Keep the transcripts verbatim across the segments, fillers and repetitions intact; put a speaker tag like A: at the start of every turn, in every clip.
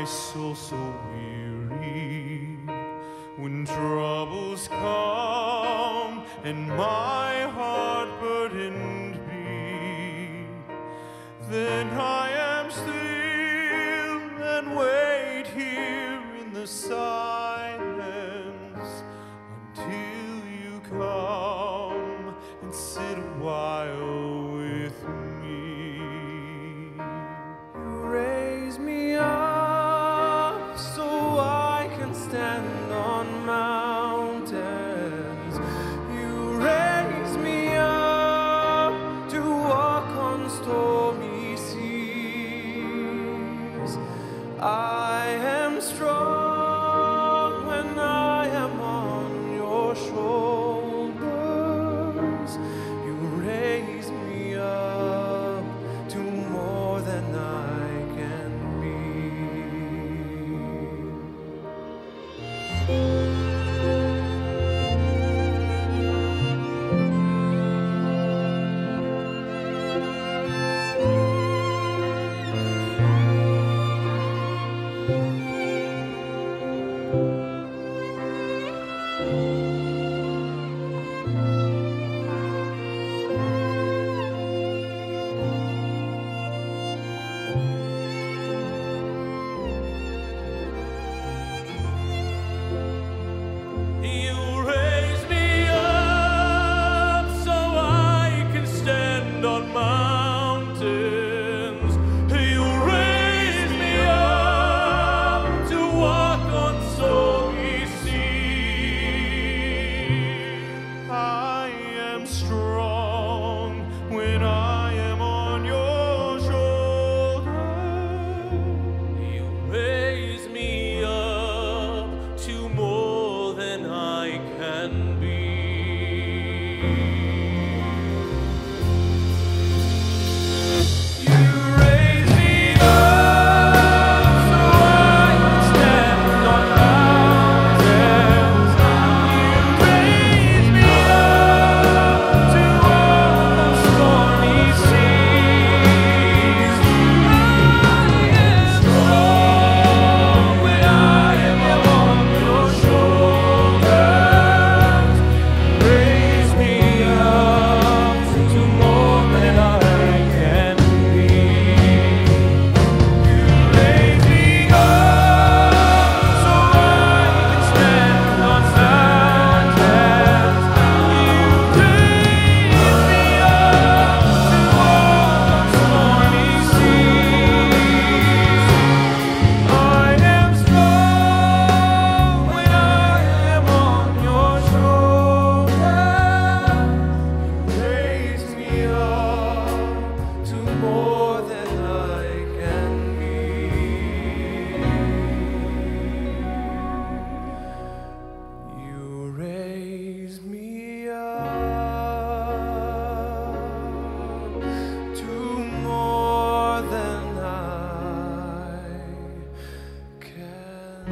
A: soul so weary, when troubles come and my heart burdened be, then I am still and wait here in the silence until you come and sit a while with me.
B: You raise me up so I can stand on mountains. You raise me up to walk on stormy seas. I am strong when I am on your shoulders. You raise me up to more than I can be.
A: You raise me up so I can stand on mountains. You raise me up to walk on stormy seas. I am strong when I am on your shoulder. You raise me up to more than I can be. You raise me up so I can stand on mountains. You raise me up to walk on stormy seas. I am strong when I am on your shoulders. Raise me up to more than I can be. You raise me up so I can stand on mountains. You raise me up to walk on stormy seas. I am strong when I am on your shoulders. Raise me up to more than I can be. You raise me up to more than I can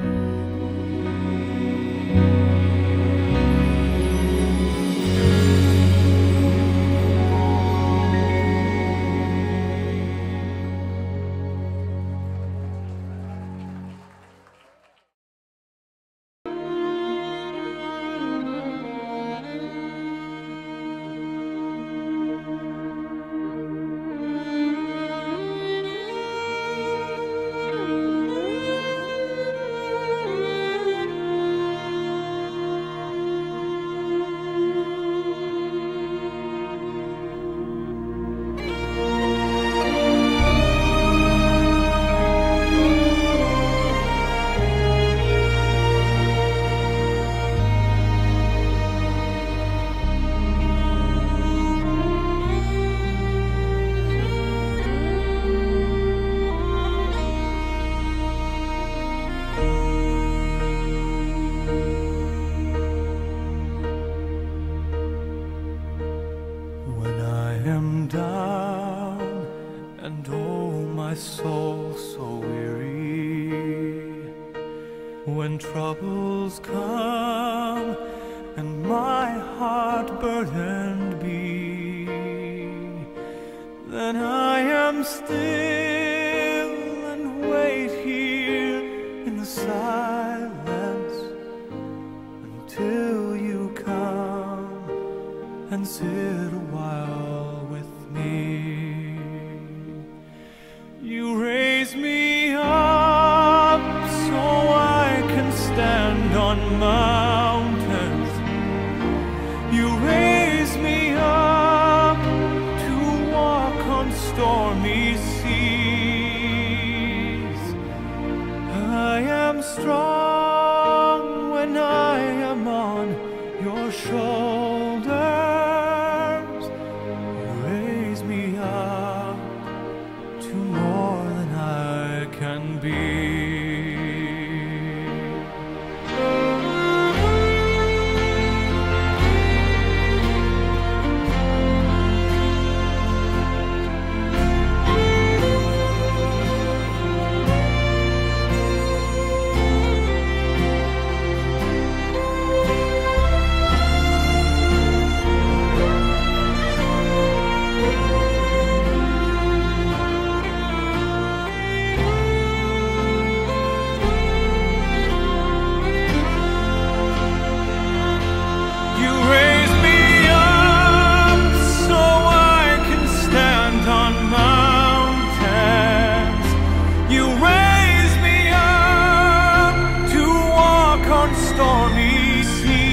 A: When I am down and oh my soul so weary, when troubles come and my heart burdened be, then I am still and wait here
B: and sit a while with me.